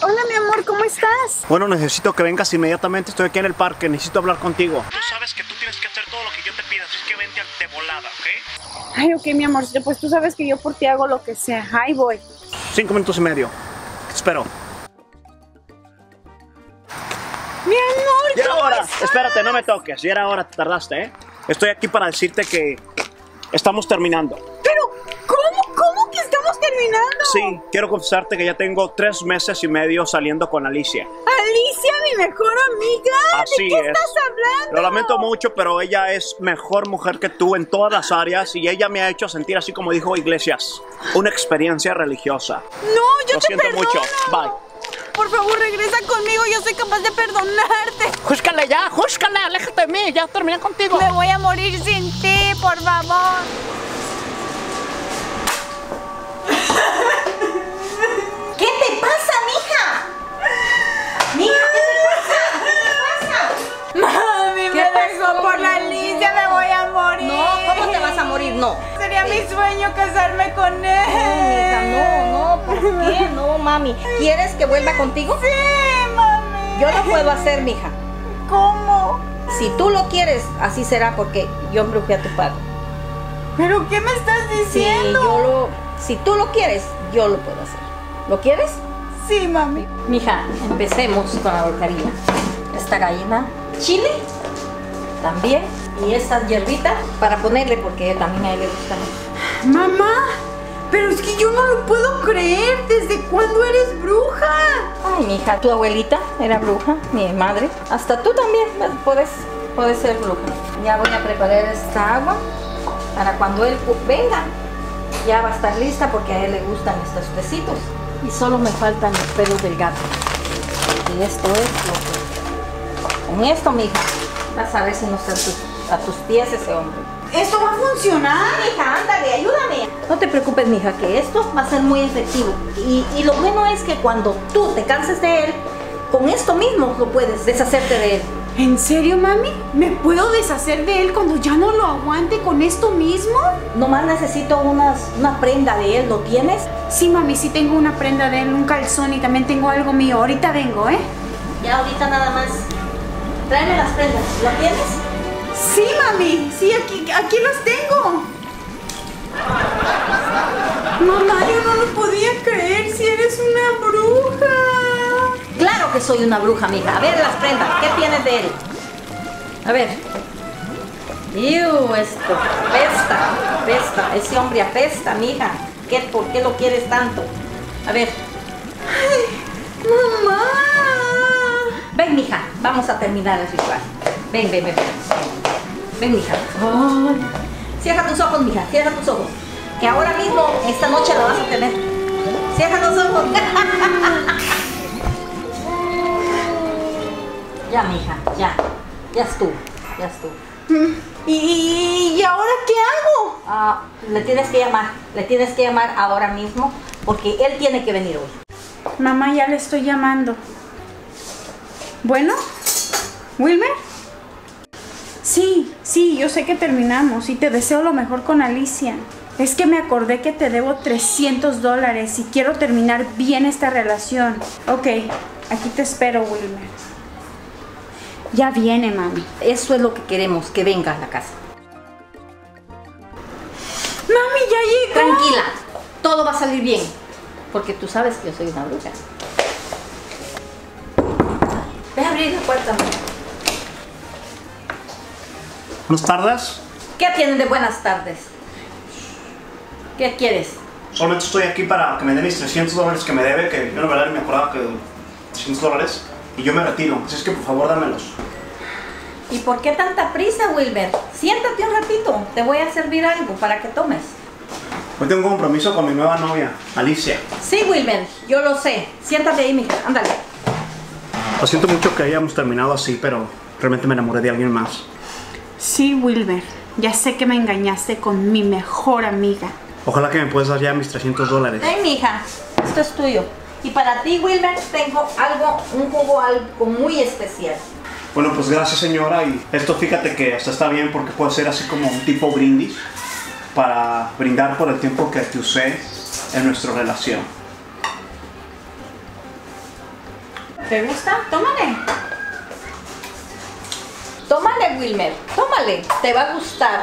Hola, mi amor, ¿cómo estás? Bueno, necesito que vengas inmediatamente. Estoy aquí en el parque. Necesito hablar contigo. Tú sabes que tú tienes que hacer todo lo que yo te pida. Así que vente de volada, ¿ok? Ay, ok, mi amor. Pues tú sabes que yo por ti hago lo que sea. Ahí voy. 5 minutos y medio. Te espero. Mi amor, Ya era ¿cómo hora. estás? Espérate, no me toques. Ya era hora. Te tardaste, ¿eh? Estoy aquí para decirte que estamos terminando. Pero, ¿cómo que estamos terminando? Sí, quiero confesarte que ya tengo 3 meses y medio saliendo con Alicia. Alicia, mi mejor amiga. Así ¿De qué es. estás hablando? Lo lamento mucho, pero ella es mejor mujer que tú en todas las áreas y ella me ha hecho sentir, así como dijo Iglesias, una experiencia religiosa. No, yo Lo te siento perdono. mucho. Bye. Por favor, regresa conmigo. Yo soy capaz de perdonarte. Júzcale ya, júzcale, aléjate de mí, ya terminé contigo. Me voy a morir sin ti, por favor. ¿Qué te pasa, mija? Mija, ¿qué te pasa? Mami, ¿Qué me dejó pasó? por la Alicia. Me voy a morir. No, ¿cómo te vas a morir? No. Sería mi sueño casarme con él. Mija, no, ¿por qué? No, mami. ¿Quieres que vuelva contigo? Sí, mami. Yo no puedo hacer, mija. ¿Cómo? Si tú lo quieres, así será porque yo embrujé a tu padre. ¿Pero qué me estás diciendo? Si tú lo quieres, yo lo puedo hacer. ¿Lo quieres? Sí, mami. Mija, empecemos con la brujería. Esta gallina, chile, también. Y esta hierbita para ponerle porque también a él le gusta mucho. Mamá, pero es que yo no lo puedo creer. ¿Desde cuándo eres bruja? Ay, mija, tu abuelita era bruja, mi madre. Hasta tú también puedes ser bruja. Ya voy a preparar esta agua para cuando él venga. Ya va a estar lista porque a él le gustan estos tecitos. Y solo me faltan los pelos del gato. Y esto es lo que... Con esto, mija, vas a ver si no está a tus pies ese hombre. ¿Esto va a funcionar? Mija, ándale, ayúdame. No te preocupes, mija, que esto va a ser muy efectivo. Y lo bueno es que cuando tú te canses de él, con esto mismo lo puedes deshacerte de él. ¿En serio, mami? ¿Me puedo deshacer de él cuando ya no lo aguante con esto mismo? Nomás necesito una prenda de él, ¿lo tienes? Sí, mami, sí tengo una prenda de él, un calzón y también tengo algo mío. Ahorita vengo, ¿eh? Ya ahorita nada más. Tráeme las prendas, ¿lo tienes? Sí, mami, sí, aquí los tengo. Mamá, yo no lo podía creer si eres una bruja. Claro que soy una bruja, mija. A ver las prendas, ¿qué tienes de él? A ver. Esto apesta. Ese hombre apesta, mija. ¿Por qué lo quieres tanto? A ver. Ay, mamá. Ven, mija, vamos a terminar el ritual. Ven. Ven, mija. Ay. Cierra tus ojos, mija, cierra tus ojos. Que ahora mismo, esta noche la vas a tener. Cierra los ojos. Ya, mija, ya. Ya estuvo. ¿Y ahora qué hago? Le tienes que llamar ahora mismo porque él tiene que venir hoy. Mamá, ya le estoy llamando. ¿Bueno? ¿Wilmer? Sí, yo sé que terminamos y te deseo lo mejor con Alicia. Es que me acordé que te debo $300 y quiero terminar bien esta relación. Ok, aquí te espero, Wilmer. Ya viene, mami. Eso es lo que queremos, que venga a la casa. Mami, ya llegó. Tranquila, todo va a salir bien. Porque tú sabes que yo soy una bruja. Ve a abrir la puerta, mija. ¿Buenas tardes? ¿Qué tienen de buenas tardes? ¿Qué quieres? Solamente estoy aquí para que me den mis $300 que me debe, que yo la verdad me acordaba que $300 y yo me retiro. Así es que por favor dámelos. ¿Y por qué tanta prisa, Wilber? Siéntate un ratito, te voy a servir algo para que tomes. Hoy tengo un compromiso con mi nueva novia, Alicia. Sí, Wilber, yo lo sé. Siéntate ahí, mija, ándale. Lo siento mucho que hayamos terminado así, pero realmente me enamoré de alguien más. Sí, Wilber, ya sé que me engañaste con mi mejor amiga. Ojalá que me puedas dar ya mis $300. Ven, mija, esto es tuyo. Y para ti, Wilber, tengo un jugo algo muy especial. Bueno, pues gracias, señora. Y esto, fíjate que hasta está bien porque puede ser así como un tipo brindis para brindar por el tiempo que te usé en nuestra relación. ¿Te gusta? Tómale. Tómale, Wilmer, tómale, te va a gustar.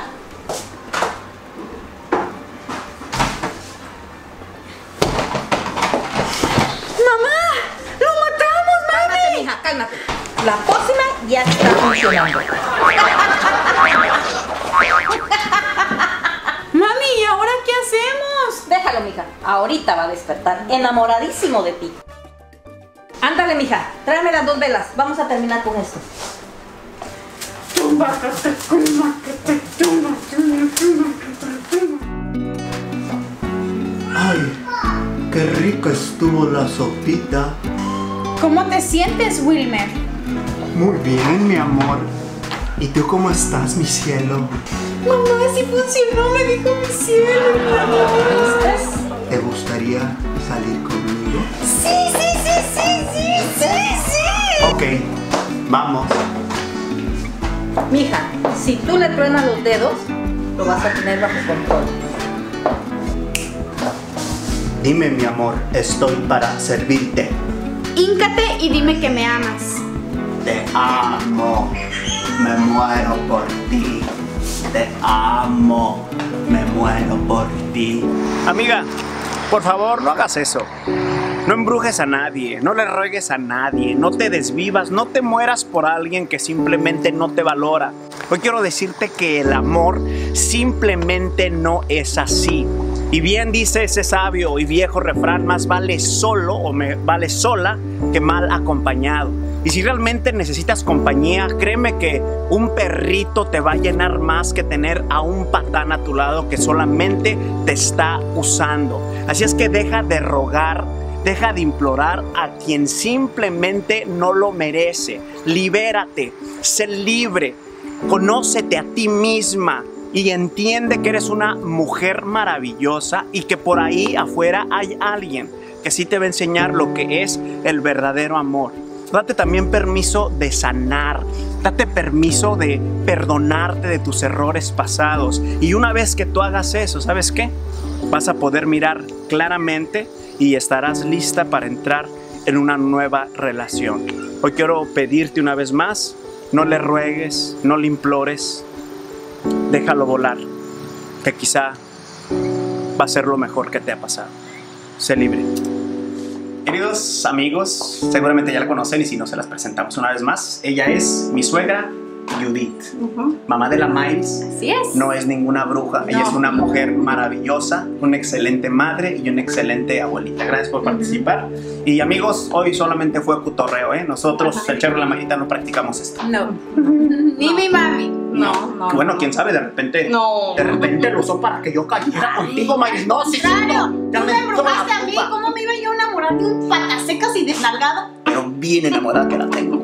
¡Mamá! ¡Lo matamos, mami! Cálmate, mija, cálmate. La pócima ya está funcionando. Mami, ¿y ahora qué hacemos? Déjalo, mija. Ahorita va a despertar, enamoradísimo de ti. Ándale, mija, tráeme las 2 velas. Vamos a terminar con esto. Ay, qué rica estuvo la sopita. ¿Cómo te sientes, Wilmer? Muy bien, mi amor. ¿Y tú cómo estás, mi cielo? Mamá, sí funcionó, me dijo mi cielo, mi amor. ¿Estás? ¿Te gustaría salir conmigo? Sí, sí, sí, sí, sí, sí, sí. Ok, vamos. Mija, si tú le truenas los dedos, lo vas a tener bajo control. Dime, mi amor, estoy para servirte. Híncate y dime que me amas. Te amo. Me muero por ti. Te amo. Me muero por ti. Amiga, por favor, no hagas eso. No embrujes a nadie, no le ruegues a nadie, no te desvivas, no te mueras por alguien que simplemente no te valora. Hoy quiero decirte que el amor simplemente no es así. Y bien dice ese sabio y viejo refrán, más vale solo o vale sola que mal acompañado. Y si realmente necesitas compañía, créeme que un perrito te va a llenar más que tener a un patán a tu lado que solamente te está usando. Así es que deja de rogar, deja de implorar a quien simplemente no lo merece. Libérate, sé libre, conócete a ti misma y entiende que eres una mujer maravillosa y que por ahí afuera hay alguien que sí te va a enseñar lo que es el verdadero amor. Date también permiso de sanar, date permiso de perdonarte de tus errores pasados. Y una vez que tú hagas eso, ¿sabes qué? Vas a poder mirar claramente y estarás lista para entrar en una nueva relación. Hoy quiero pedirte una vez más, no le ruegues, no le implores, déjalo volar, que quizá va a ser lo mejor que te ha pasado. Sé libre. Queridos amigos, seguramente ya la conocen y si no se las presentamos una vez más. Ella es mi suegra, Judith, mamá de la Miles. Así es. No es ninguna bruja, ella es una mujer maravillosa, una excelente madre y una excelente abuelita. Gracias por participar. Y amigos, hoy solamente fue cotorreo, ¿eh? Nosotros, el Charro y la Mayita, no practicamos esto. No. Ni mi mami. No. Que bueno, quién sabe, de repente lo usó para que yo cayera contigo, Miles. No, sí, Claro, no. tú me embrujaste a mí. ¿Cómo me iba yo a enamorar de un patasecas y desnalgado? Pero bien enamorada que la tengo.